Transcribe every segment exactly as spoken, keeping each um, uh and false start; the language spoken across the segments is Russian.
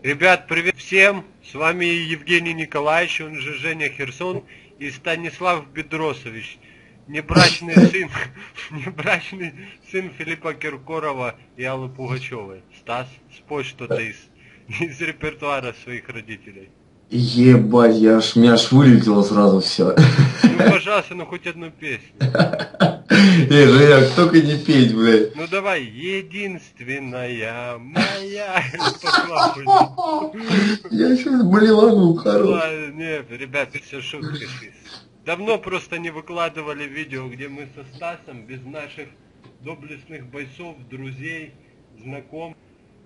Ребят, привет всем! С вами Евгений Николаевич, он же Женя Херсон, и Станислав Бедросович, небрачный сын, небрачный сын Филиппа Киркорова и Аллы Пугачевой. Стас, спой что-то из, из репертуара своих родителей. Ебать, я аж, меня аж вылетело сразу все. Ну, пожалуйста, ну хоть одну песню. Эй, Женя, только не петь, блядь. Ну давай, единственная моя. Я сейчас болевану хорош. Ладно, нет, ребята, все шутки. Давно просто не выкладывали видео, где мы со Стасом, без наших доблестных бойцов, друзей, знакомых.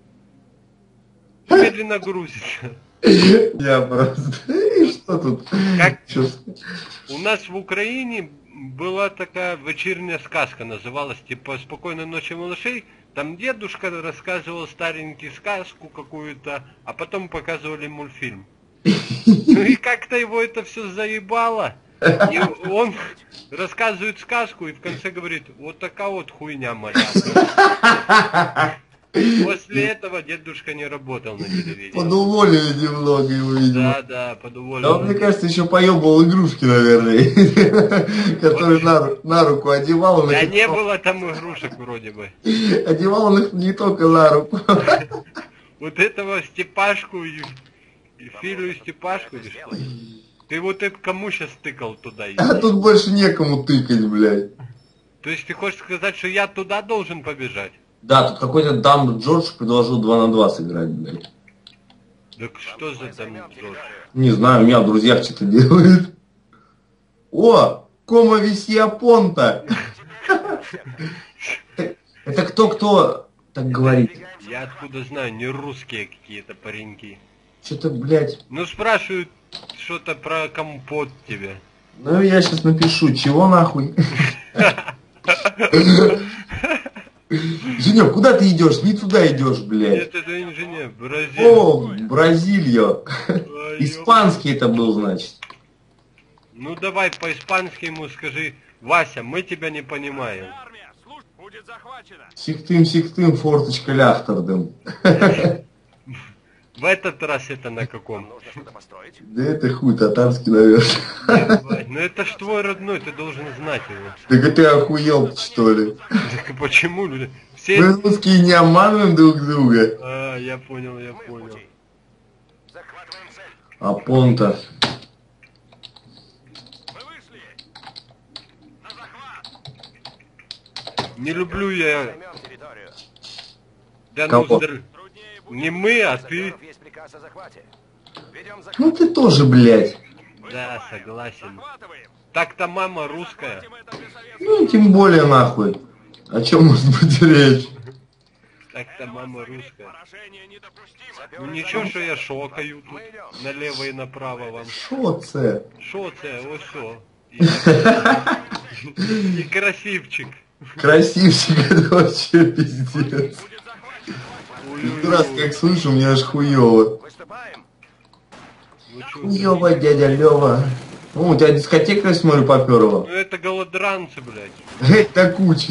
Медленно грузится. Я просто... И что тут? Как... Сейчас... У нас в Украине была такая вечерняя сказка, называлась типа «Спокойной ночи, малышей». Там дедушка рассказывал старенький сказку какую-то, а потом показывали мультфильм. Ну и как-то его это все заебало. И он рассказывает сказку и в конце говорит: вот такая вот хуйня моя. После этого дедушка не работал на телевидении. Подуволили немного его, видимо. Да, да, подуволили. Да он, мне кажется, еще поебал игрушки, наверное, которые на руку одевал. Да не было там игрушек вроде бы. Одевал он их не только на руку. Вот этого Степашку и Филю и Степашку, или что? Ты вот это кому сейчас тыкал туда? А тут больше некому тыкать, блядь. То есть ты хочешь сказать, что я туда должен побежать? Да, тут какой-то Дам Джордж предложил два на два сыграть, блядь. Так что за Дам Джордж? Не знаю, у меня в друзьях что-то делают. О, кома висья понта. Это кто-кто так говорит? Я откуда знаю, не русские какие-то пареньки. Что-то, блядь. Ну спрашивают что-то про компот тебе. Ну я сейчас напишу, чего нахуй? Женек, куда ты идешь? Не туда идешь, блядь. Нет, это инженер, Бразилия. О, Бразилия. Испанский это был, значит. Ну давай по-испански ему скажи: Вася, мы тебя не понимаем. Сихтым, сихтым, форточка ляхтардым. В этот раз это на каком? Да это хуй татарский, наверное. Ну это ж твой родной, ты должен знать его. Так ты охуел, что ли? Так почему люди? Все... Мы русские не обманываем друг друга. А, я понял, я понял. А понта. Не люблю я... Да Кого? ну, здр... Не мы, а ты. Ну ты тоже, блядь. Да, согласен. Так-то мама русская. Ну тем более нахуй. О чем может быть речь? Так-то мама русская. Ну ничего, что я шокаю тут налево и направо вам. Шо це? Шо це? Ось шо. И красивчик. Красивчик, это вообще пиздец. Раз как слышу, мне аж хуёво. Хуёво, дядя Лёва. Ну, у тебя дискотека, я смотрю, попёрла. Ну это голодранцы, блядь. Это куча.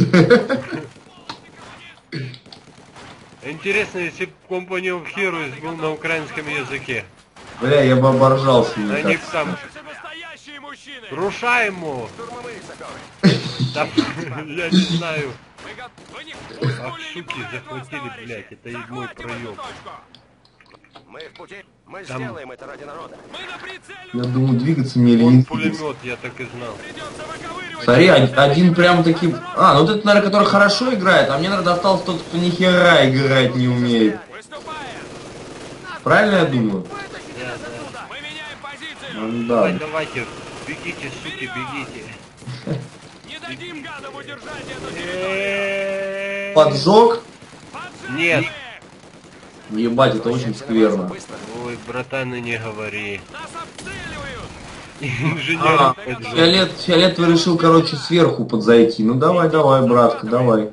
Интересно, если бы Company of Heroes был на украинском языке. Бля, я бы оборжался. На них там... Рушаем его! Да, я не знаю. Ах, суки, захватили, блядь, это и мой проёб. Мы в пути, мы Там... сделаем это ради народа. Я думаю, двигаться мне Он лень. пулемет, я так и знал. Смотри, один прям таки... А, ну вот это, наверное, который хорошо играет, а мне, наверное, достался тот, кто ни хера играть не умеет. Правильно я думаю? Да, да. Ну, Давай, да. давайте, бегите, суки, бегите. Не дадим гадам удержать эту территорию. Поджог? Нет. Ебать, это очень скверно. Ой, братан, и не говори. Нас обстреливают. Инженер А, поджог. фиолет, фиолетовый решил, короче, сверху подзайти. Ну давай, давай, братка, давай.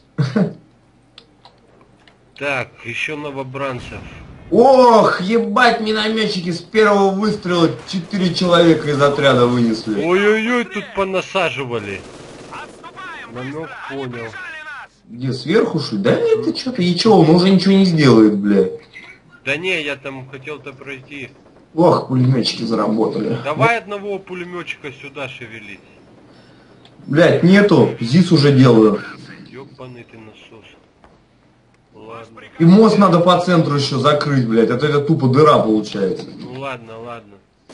Так, еще новобранцев. Ох, ебать, минометчики с первого выстрела четыре человека из отряда вынесли. Ой-ой-ой, тут понасаживали. Отступаем. Намек понял. Бежали нас. Где, сверху что ли? Да нет, ты что-то, и чё, он уже ничего не сделает, блядь. Да не, я там хотел-то пройти. Ох, пулеметчики заработали. Давай одного пулеметчика сюда шевелить. Блять, нету. ЗИС уже делаю. Ёбаный ты насос. Ладно. И мост надо по центру еще закрыть, блять. А то это тупо дыра получается. Ну ладно, ладно.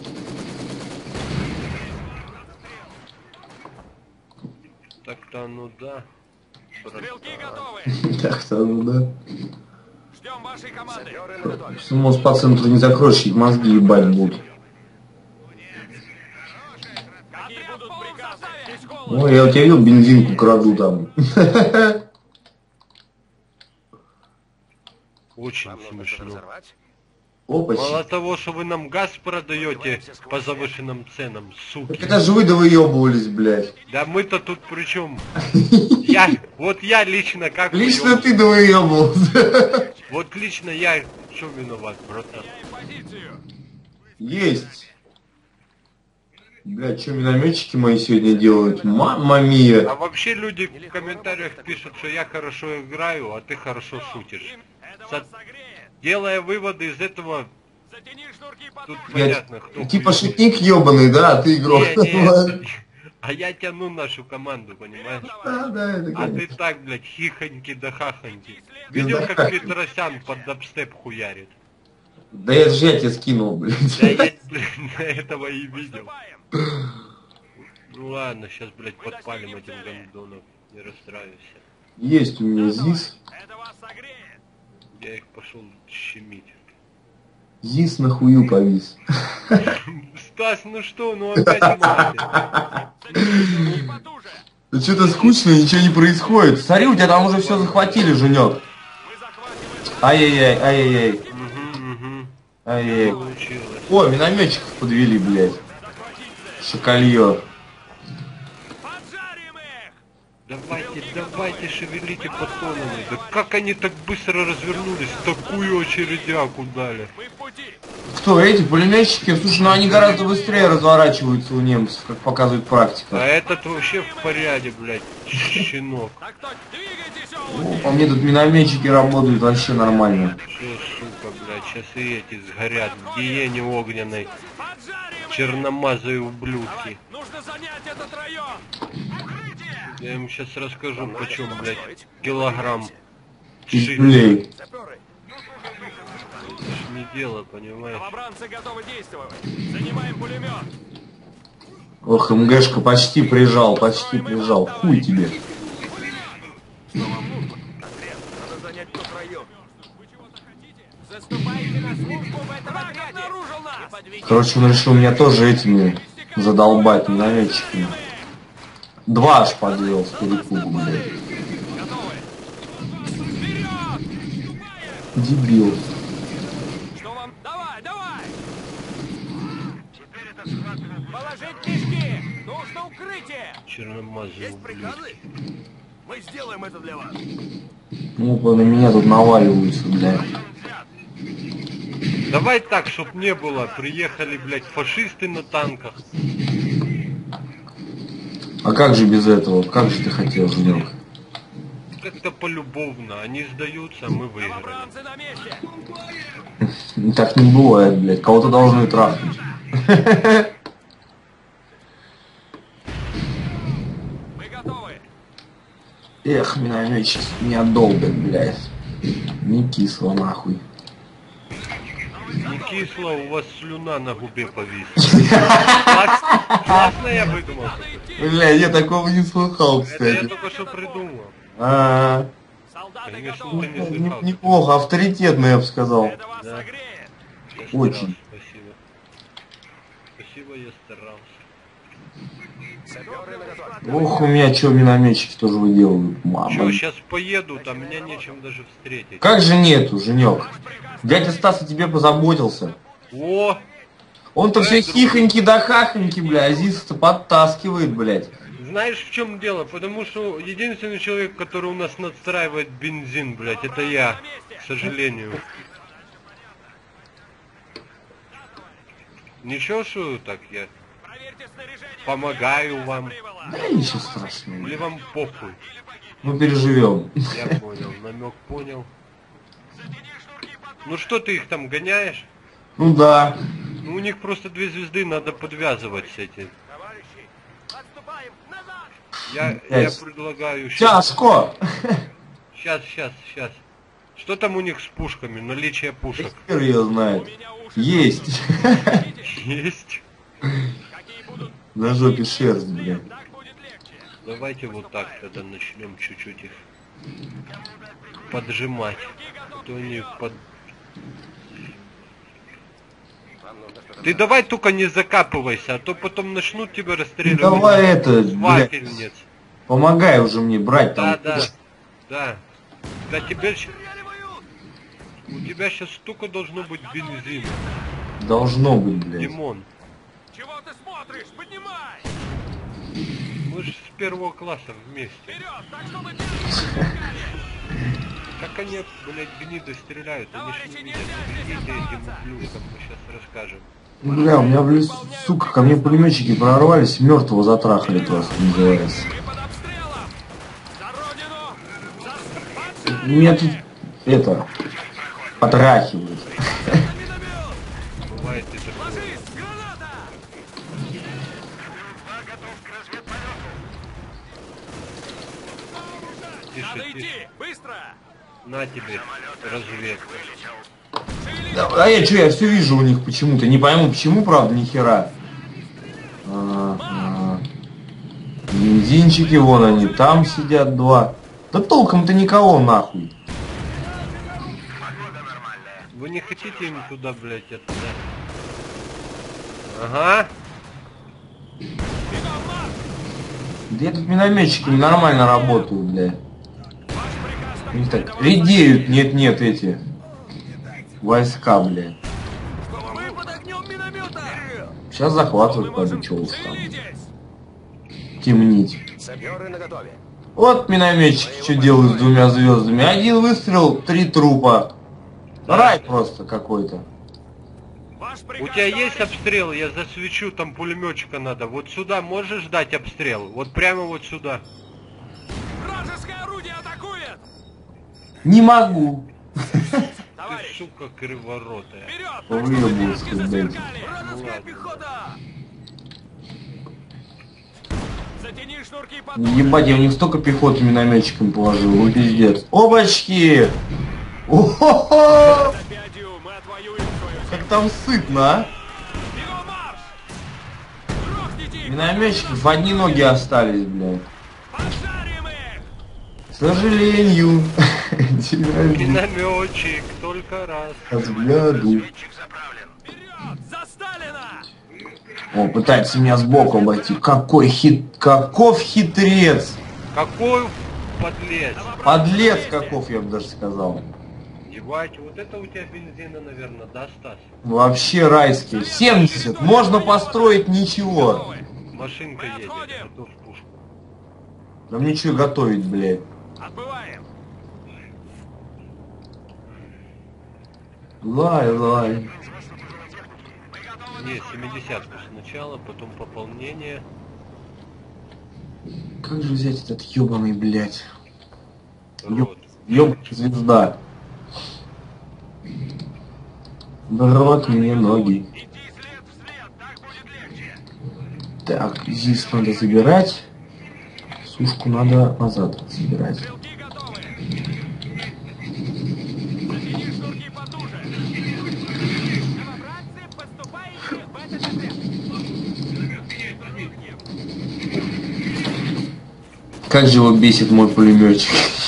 Так-то ну да. Стрелки готовы. Так-то ну да. Ждем вашей команды. Саперы наготове. Если мост по центру не закроешь, их мозги ебать будут. Какие будут приказы? Здесь холодно. Ой, я у тебя видел, бензинку краду там. Очень Вам нужно что-то смешно. взорвать? Мало Опачки. того, что вы нам газ продаете по завышенным ценам, Так суки. это же вы довыебывались, блядь. Да мы-то тут при чем? Я, вот я лично как Лично выёбываюсь? ты довыебывался. Вот лично я что виноват, братан? Меняем позицию. Есть. Блядь, что минометчики мои сегодня делают? Мамма мия. А вообще люди в комментариях пишут, что я хорошо играю, а ты хорошо шутишь. Это Со- вас согреет. Делая выводы из этого, Затяни шнурки тут потуже. понятно, кто... Типа хуёвый. шутник ебаный, да, а ты игрок. Не, не, а я тяну нашу команду, понимаешь? Да, да, это А ты конечно. так, блядь, хихоньки да хахоньки. Видел, как Пиздахахоньки. Петросян под дабстеп хуярит? Да это же я тебе скинул, блядь. Да я, блядь, на этого и видел. Выступаем. Ну ладно, сейчас, блядь, подпалим этим гандонов. Не расстраивайся. Есть у меня ЗИС. Это вас согреет. Я их пошел щемить. ЗИС на хую повис. Стас, ну что, ну опять маты. Затяни шнурки потуже. Да что-то скучно, ничего не происходит. Смотри, у тебя там уже все захватили, Женек. Мы захватываем. Ай-яй-яй, ай-яй-яй. Угу, угу. Ай-яй. Получилось. О, минометчиков подвели, блядь. Шоколье. Поджарим их. Давайте, давайте, шевелите патронами. Да как они так быстро развернулись? Такую очередяку дали. Мы в пути. Кто, эти пулеметчики? Слушай, ну они гораздо быстрее разворачиваются у немцев, как показывает А практика. этот вообще в порядке, блядь, щенок. Так точно. Двигайтесь, О, олухи. по мне тут минометчики работают вообще нормально. Что, сука, блядь, сейчас и эти сгорят в гиене огненной. Поджарим их. Черномазые Давай, ублюдки. нужно занять этот район. Укрытие. Я им сейчас расскажу, почем, блядь, килограмм Из ши. пулей. Саперы. Это ж не дело, понимаешь? Новобранцы готовы действовать. Занимаем пулемет. Ох, МГшка почти прижал, почти прижал. Хуй тебе. Что вам нужно? Конкретно. Надо занять тот район. Вы чего-то хотите? Заступайте на службу в этом отряде. Обнаружил нас. Короче, он решил меня тоже этими задолбать, минометчиками. Два аж подвел с перепугу, блядь. Готовы. Вперед! Дебил. Что вам? Давай, давай! Положить мешки! Нужно укрытие! Черномазые ублюдки. Мы сделаем это для вас. Ну, на меня тут наваливаются, блядь. Давай так, чтоб не было. Приехали, блядь, фашисты на танках. А как же без этого? Как же ты хотел, Женек? Как-то полюбовно. Они сдаются, а мы выиграли. Новобранцы на месте! Так не бывает, блядь. Кого-то должны трахнуть. Мы готовы! Эх, минометчик меня долбят, блядь. Не кисло, нахуй. Не кисло, у вас слюна на губе повисла. Класс- Классно я выдумал. Бля, я такого не слыхал, Это я кстати. только что придумал. А, Солдаты Конечно, готовы! ты не не- слыхал. неплохо, авторитетно, я бы сказал. Это вас Да. согреет! Я Очень. старался, Спасибо. Спасибо, я старался. Саперы наготове! Ох, у меня что, минометчики тоже выделывают, мама. Че, сейчас поеду, там меня нечем даже встретить. Как же нету, Женек? Дядя Стас о тебе позаботился. О, Он-то все хихоньки да хахоньки, бля, а Зис-то подтаскивает, блядь. знаешь в чем дело? Потому что единственный человек, который у нас надстраивает бензин, блядь, это я, к сожалению. Ничего, что так я Проверьте снаряжение! помогаю вам. Прибыло! Да ничего страшного. Или вам похуй? Мы переживем. Я понял, намек понял. Затяни шнурки потуже! Ну что ты их там гоняешь? Ну да. Ну у них просто две звезды, надо подвязывать с этим. Товарищи, отступаем назад! Я, я Блядь. предлагаю сейчас. Тяжко. Сейчас, сейчас, сейчас. Что там у них с пушками? Наличие пушек. Хер ее У знает. меня уши. Есть. Есть. Какие будут? На жопе шерсть, блядь. Так будет легче. Давайте вот так тогда начнем чуть-чуть их поджимать. А то они под... Ты давай только не закапывайся, а то потом начнут тебя расстреливать. Давай это, с блядь, вафельниц. помогай уже мне брать Да, там. да, да. Да тебе щ- у тебя сейчас столько должно быть бензина, Должно быть, блядь. Димон. Чего ты смотришь? Поднимай! Мы же с первого класса вместе. Вперед! Так, чтобы первые Как они, блядь, гниды стреляют, они ж не видят. Идите этим ублюдкам, мы сейчас расскажем. Бля, у меня, блин, сука, ко мне пулеметчики прорвались, мертвого затрахали просто, называется. Мы под обстрелом! За родину! За спасение! Меня тут, это, потрахивают. Миномет! Бывает и такое. Ложись! Граната! Тише, Надо тише. идти! Быстро! На тебе, разведка. Шевелись! Да, а я что, я все вижу у них почему-то. Не пойму, почему, правда, ни хера. Ага. Бензинчики, вон они, там сидят два. Да толком-то никого, нахуй. Вы не хотите им туда, блядь, это, да? Ага. Бегом, марш! Да я тут минометчиками нормально работаю, бля. Ваш приказ У них так редеют, нет-нет, эти войска, бля. Мы под огнем миномета! Сейчас захватывают, пойду, чё уж там. Шевелитесь! Темнить. Саперы наготове. Вот минометчики что делают с двумя звездами. Один выстрел, три трупа. Рай просто какой-то. Ваш У приказ, тебя есть товарищ! обстрел? Я засвечу, там пулеметчика надо. Вот сюда можешь дать обстрел? Вот прямо вот сюда. Вражеское орудие атакует! Не могу. Ты, Товарищ! сука, криворотая. Вперед! Так, Повыебался, чтобы девушки блядь. засверкали! Вражеская ладно. пехота! Затяни шнурки под Ебать, я у них столько пехоты минометчиками положил. Ну пиздец. Опачки! О-хо-хо! пятью мы отвоюем свою Как там сытно, а? Бегом марш! Грохните их! Минометчиков одни ноги остались, блядь. Пожарим их! К сожалению. Тебя Минометчик, только раз. взгляду. Вперед! За Сталина! О, пытается меня сбоку обойти. Какой хит... Каков хитрец! Какой подлец. Подлец каков, я бы даже сказал. Ебать, вот это у тебя бензина, наверное, да, Стас? Вообще райский. семьдесят. Можно построить ничего. Готовы! Машинка Мы едет, отходим. готов пушку. Да мне что готовить, блядь? Отбываем! Лай, лай. Не, семидесятку сначала, потом пополнение. Как же взять этот ёбаный, блядь? Рот. Ёб звезда. В рот мне ноги. Иди след в след, так будет легче! Так, здесь надо забирать. Сушку надо назад забирать. Стрелки готовы! Затяни шнурки потуже! Новобранцы, поступаете в этот отряд! Как же его бесит мой пулеметчик.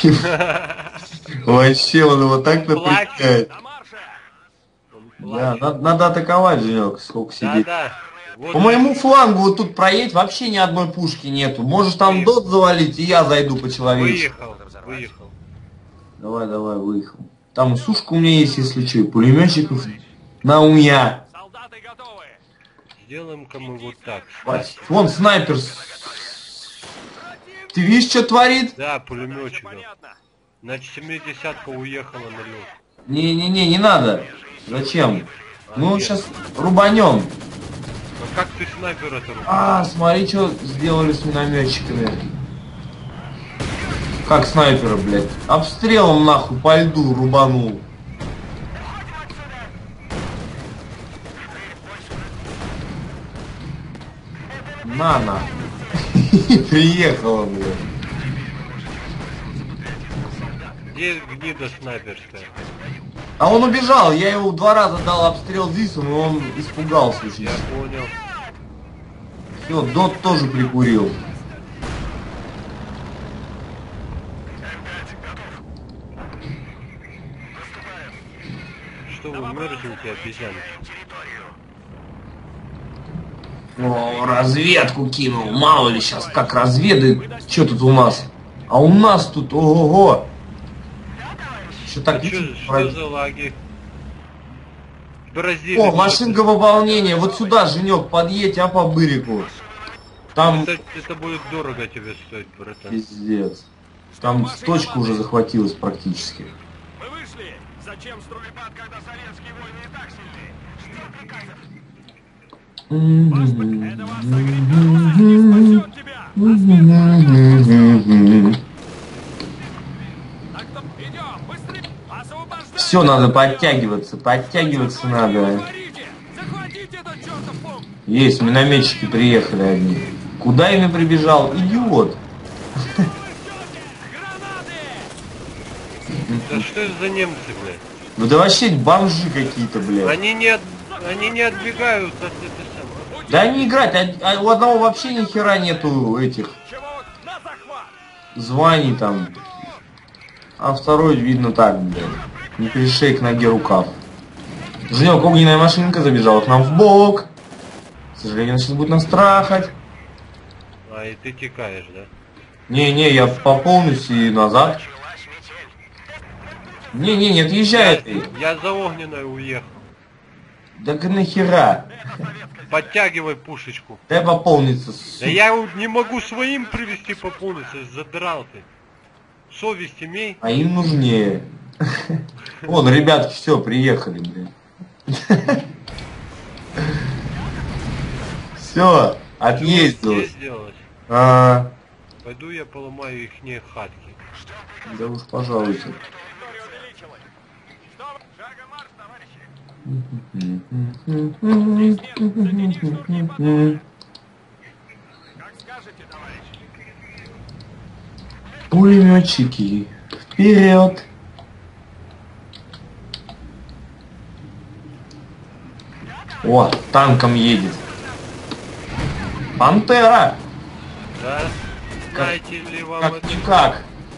Вообще, он его так напрягает. На марше! Да, надо, надо атаковать, Женек, сколько сидеть. Да-да. Вот По моему флангу вот тут проедь, вообще ни одной пушки нету. Можешь там дот завалить, и я зайду по-человечески. выехал, выехал. Давай, давай, выехал. Там сушка у меня есть, если что, и пулеметчиков на уня. Солдаты готовы! Сделаем-ка мы вот так. Хватит. Вон снайпер. с- Ты видишь, что творит? Да, Задача пулеметчик. понятна! Значит, семидесятка уехала на лед. Не-не-не, не надо. Зачем? Мы сейчас рубанем. А как ты снайпера-то рубишь? А, смотри, что сделали с минометчиками. Как снайпера, блядь. Обстрелом нахуй по льду рубанул. На, на. Приехала, блядь. Где гнида снайперская? А он убежал, я его два раза дал обстрел Зисом, и он испугался очень. Я понял. Все, Дот тоже прикурил. Что вы мерзнете, обезьяны? О, разведку кинул, мало ли сейчас как разведает. Что тут у нас? А у нас тут, ого-го. Что так А чё, видно? что за лаги? В Бразилии. О, машинка выполнения. Вот сюда, Женек, подъедь, а по бырику. Там Это, это будет дорого тебе стоить, братан. пиздец. Там точка уже захватилась практически. Мы вышли! Зачем стройбат, когда советские войны и так сильны? Ждем приказов. Это вас агрегат не спасет тебя! Так что идем, быстрее! Освобождайте! Все, надо подтягиваться, подтягиваться надо. Говорите! Захватите этот чертов пункт! Есть, минометчики приехали одни. Куда ими прибежал? Идиот. Гранаты! Да что это за немцы, блядь? Ну да вообще бомжи какие-то, блядь. Они не, от... они не отбегают от этой самой. Да они играть, а, а у одного вообще ни хера нету этих Чего? На захват! званий там. А второй, видно, так, блядь. Не пришей к ноге рукав. Женек, огненная машинка забежала к нам в бок. К сожалению, она сейчас будет нас трахать. А, и ты текаешь, да? Не-не, я пополнюсь и назад. Не-не, не отъезжай ты. Я за огненной уехал. Да нахера? Подтягивай пушечку. Дай пополниться. Да я не могу своим привести пополниться, задрал ты. Совесть имей. А им нужнее. Вон, ребятки, все, приехали, блин. Все, отъездилось. сделать? А, Пойду я поломаю ихние хатки. да уж, пожалуйста. Территория увеличилась. Что вы? Шагом марш, товарищи! Как скажете, товарищи? Пулеметчики, вперед! О, танком едет. Пантера! Да? Знаете ли вам Как это? никак.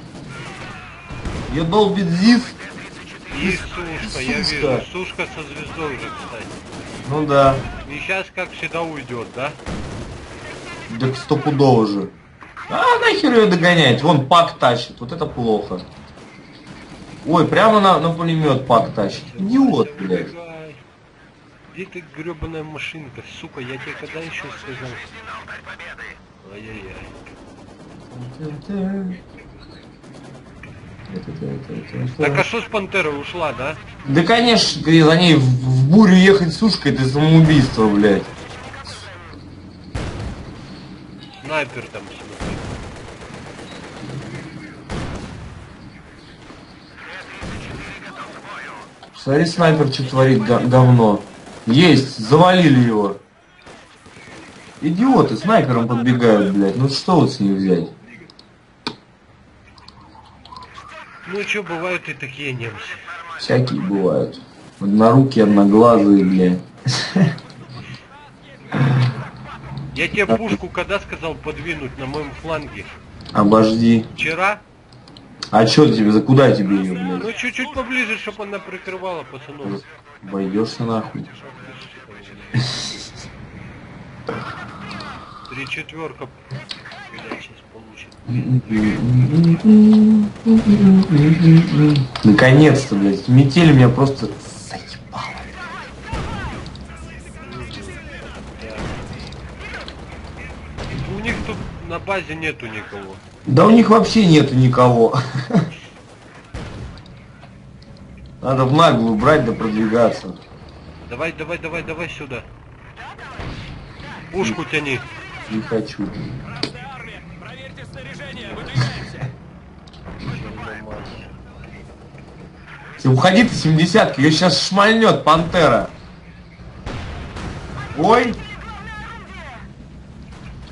Ее долбит ЗИС. И сушка, я Сушка. вижу. Сушка со звездой уже, кстати. Ну да. И сейчас как всегда уйдет, да? Так стопудово же. А нахер ее догонять? Вон пак тащит. Вот это плохо. Ой, прямо на, на пулемет пак тащит. Идиот, блядь. Убегай. Где ты гребаная машинка? Сука, я тебе когда еще сказал? Ай-яй-яй. Так а что с пантерой ушла, да? Да конечно, ты за ней в, в бурю ехать сушкой, это самоубийство, блядь. Снайпер там смотри. Смотри, снайпер что творит, га- говно. Есть, завалили его. Идиоты, снайпером подбегают, блядь. Ну что вот с них взять? Ну что, бывают и такие немцы. Всякие бывают. Однорукие, одноглазые, блядь. Я тебе пушку когда сказал подвинуть на моем фланге? Обожди. Вчера? А чё тебе, за куда тебе ее, блядь? Ну чуть-чуть поближе, чтобы она прикрывала пацанов. Обойдешься нахуй. Три четверка. Блядь, сейчас получит. Наконец-то, блядь. Метель меня просто заебала. У них тут на базе нету никого. Да у них вообще нету никого. Надо в наглую брать да продвигаться. Давай, давай, давай, давай сюда. Пушку тяни. Не хочу. Красная армия! Проверьте снаряжение! Выдвигаемся! Ты уходи ты семидесятки, ее сейчас шмальнет пантера. Ой.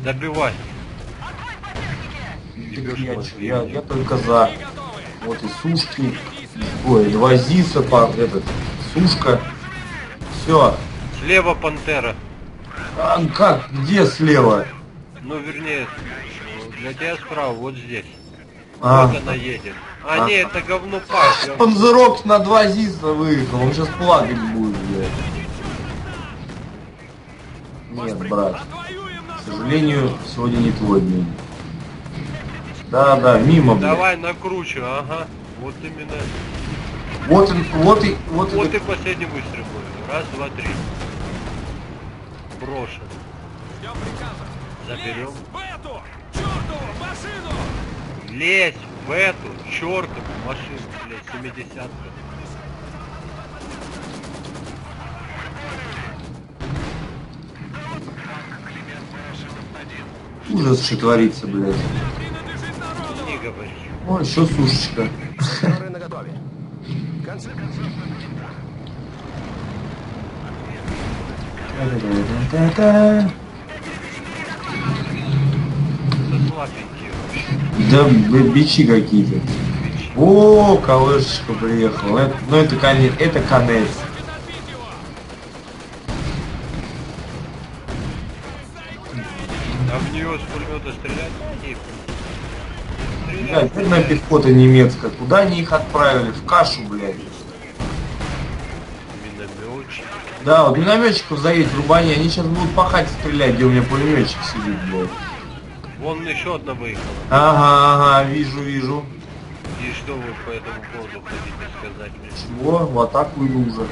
Добивай. Я, я, я только за. Вот и сушки. Ой, два зиса, по, этот, сушка. Все. Слева пантера. А, как? Где слева? Ну, вернее, для тебя справа, вот здесь. А, Вот она едет. А, А. не, это говно пак. Панзерок на два зиса выехал. Он сейчас плакать будет, блядь. Нет, брат. К сожалению, сегодня не твой день. Да, да, мимо, блядь. Давай накручу, ага. Вот именно. Вот он, вот и, вот, Вот и. и последний выстрел будет. Раз, два, три. Брошен. Ждем приказа. Заберем. В эту чертову машину! Лезь в эту чертову машину, блядь, семидесятка. Ужас, что творится, блядь. Принадлежит народу! Не говори. О, еще сушечка. Скорые наготове. В конце концов, Та-та-та-та-та. Это слабенькие вообще. Да, б- бичи какие-то. О, колышечка приехала. Это, ну это конец, это конец. отбить его! А в нее с пулемета стрелять? Не, Блядь, бедная пехота немецкая. Куда они их отправили? В кашу, блядь. Минометчик. Да, вот минометчиков заедь в рубане, они сейчас будут пахать стрелять, где у меня пулеметчик сидит, блядь. Вон еще одна выехала. Ага, ага, вижу, вижу. И что вы по этому поводу хотите сказать мне? Чего? В атаку иду уже.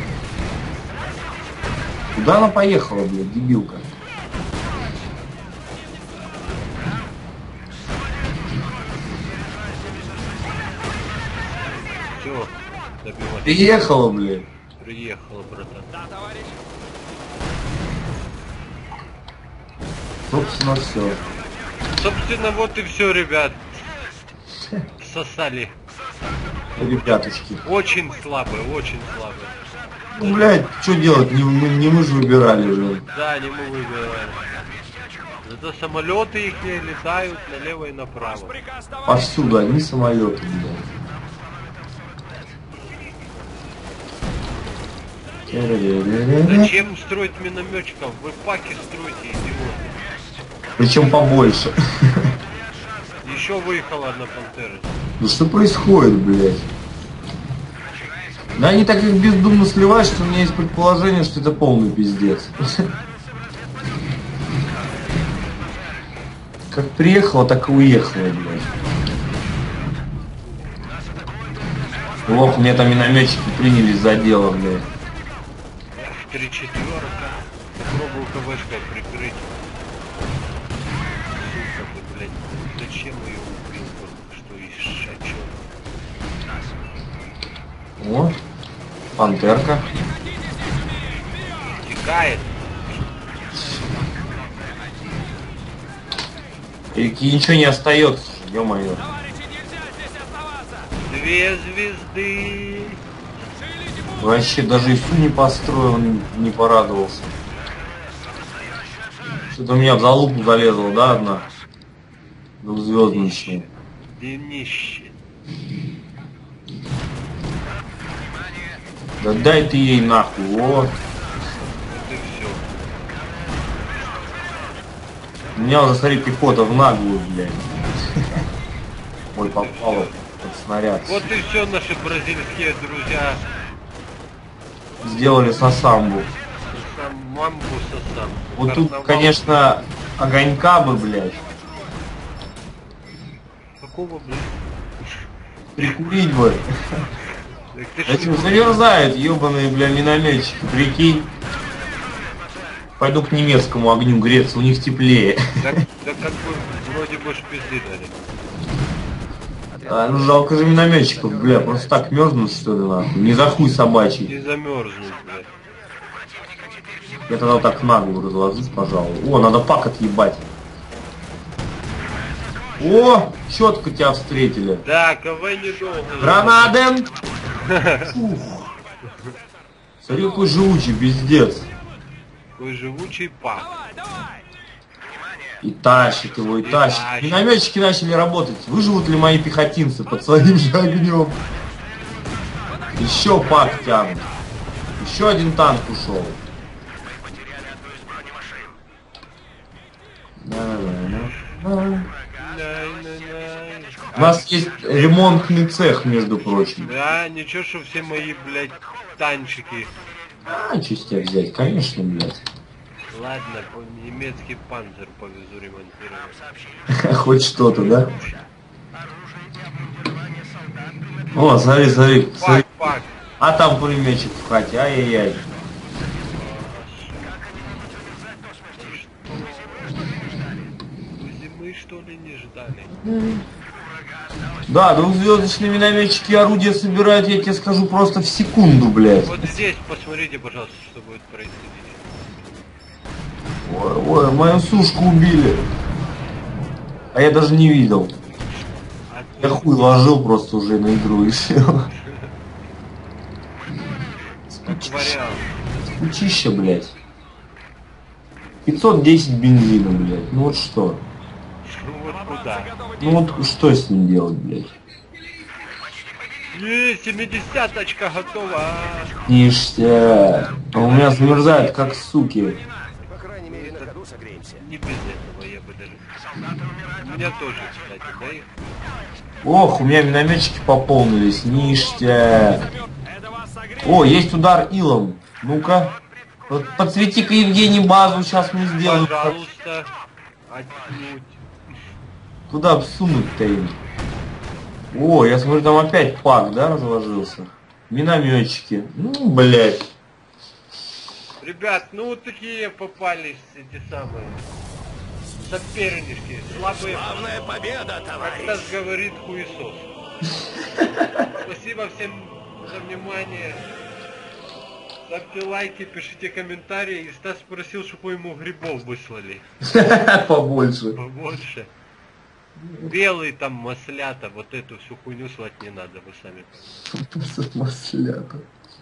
Куда она поехала, блядь, дебилка? Все, добивать. Приехала, блядь. Приехала, братан. Да, товарищ. Собственно, все. Собственно, вот и все, ребят. Сосали. Ребяточки. Очень слабые, очень слабые. Ну, блядь, что делать? Не мы, не мы же выбирали же. Да, не мы выбирали. Зато самолеты их летают налево и направо. Приказ, товарищ. Повсюду одни самолеты, блядь. Зачем строить минометчиков? Вы паки строите, идиоты. Причем побольше. Еще выехала одна пантера. Ну что происходит, блядь? Да они так их бездумно сливают, что у меня есть предположение, что это полный пиздец. Как приехала, так и уехала, блядь. Ох, мне там минометчики принялись за дело, блядь. Три четверка. Попробую КВшкой прикрыть. Сука ты, блядь. Зачем ее убил? Что и шачок. Вот. Пантерка. Текает. И ничего не остается, ё-моё. Товарищи, нельзя здесь оставаться! Две звезды. Шевелите путь! Вообще даже ИСУ не построил, не, не порадовался. Что-то у меня в залупу залезла, да, одна? Двухзвездочная. Днище. Да дай ты ей нахуй, о. Вот и все. У меня уже, смотри, пехота в наглую, блядь. Ой, попало под снаряд. Вот и все, наши бразильские друзья. Сделали сосамбу. Сам мамбу сосам. Вот тут, Карнавал. конечно, огонька бы, блядь. Какого, блядь? Прикурить бы. Так ты ж Этим замерзают, ебаные, бля, минометчики, прикинь. Пойду к немецкому огню греться, у них теплее. Так, да как бы вроде бы шпизды дали. А, ну жалко же минометчиков, бля, просто так мерзнут, что ли, нахуй. Не за хуй собачий. Не замерзнуть, блядь. Я тогда вот так нагло разложусь, пожалуй. О, надо пак отъебать. О, четко тебя встретили. Да, КВ недолго. Гранаден! Фух. Смотри, какой живучий, пиздец. Такой живучий пак. Давай, давай! И тащит его, и И тащит. тащит. Минометчики начали работать. Выживут ли мои пехотинцы под своим же огнем? Еще пак тянут. Еще один танк ушел. Да-да-да. Най-най-най. У нас есть ремонтный цех, между прочим. Да, ничего, что все мои, блядь, танчики. А, что с тебя взять? Конечно, блядь. Ладно, по- немецкий панцер повезу ремонтировать. Хоть что-то, да? О, смотри, смотри, смотри. Пак, пак. А там пулеметчик в хате, ай-яй-яй. Зимы, что ли, не ждали? Да, двухзвездочные минометчики орудия собирают, я тебе скажу, просто в секунду, блядь. Вот здесь посмотрите, пожалуйста, что будет происходить. Ой, ой, мою сушку убили. А я даже не видел. А Я хуй ложил просто уже на игру и все. как вариант. Скучище, блядь. пятьсот десять бензина, блядь. Ну вот что? Ну вот куда? Ну вот что с ним делать, блядь? Есть, семидесяточка готова. Ништяк. А у меня замерзает, как суки. По крайней мере, на ходу согреемся. Не без этого я бы даже. У меня тоже, кстати, да их. Ох, у меня минометчики пополнились. Ништяк. О, есть удар илом. Ну-ка. Вот подсвети-ка, Евгений, базу, сейчас мы сделаем. Пожалуйста, отнюдь. Куда всунуть-то им? О, я смотрю, там опять пак, да, разложился? Минометчики. Ну, блядь. Ребят, ну вот такие попались эти самые сопернички. Слабые. Главная победа, Как нас говорит хуесос. Спасибо всем за внимание. Ставьте лайки, пишите комментарии. И Стас спросил, чтобы ему грибов выслали. Побольше. Побольше. Белый там маслята, вот эту всю хуйню слать не надо, вы сами. Маслята.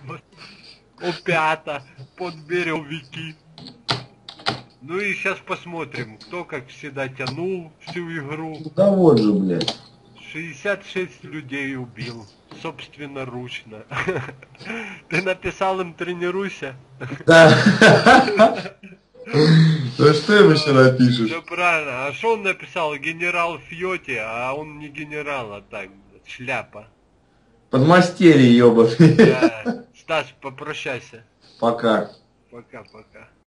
Опята, подберевики. Ну и сейчас посмотрим, кто как всегда тянул всю игру. Да вот же, блядь. шестьдесят шесть людей убил, собственноручно. Ты написал им тренируйся? Да. Да что им еще напишешь? Все правильно. А что он написал? Генерал Фьоти, а он не генерал, а так, шляпа. Подмастерье, ёбаный. Да. Стас, попрощайся. Пока. Пока-пока.